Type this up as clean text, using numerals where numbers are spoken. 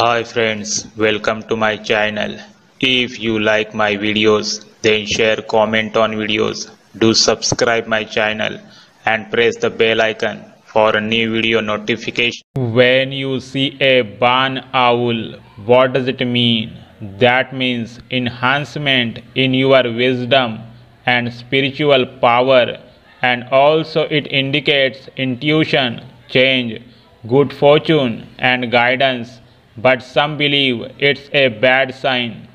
Hi friends, welcome to my channel. If you like my videos, then share, comment on videos. Do subscribe my channel and press the bell icon for a new video notification. When you see a barn owl, what does it mean? That means enhancement in your wisdom and spiritual power, and also it indicates intuition, change, good fortune and guidance, but some believe it's a bad sign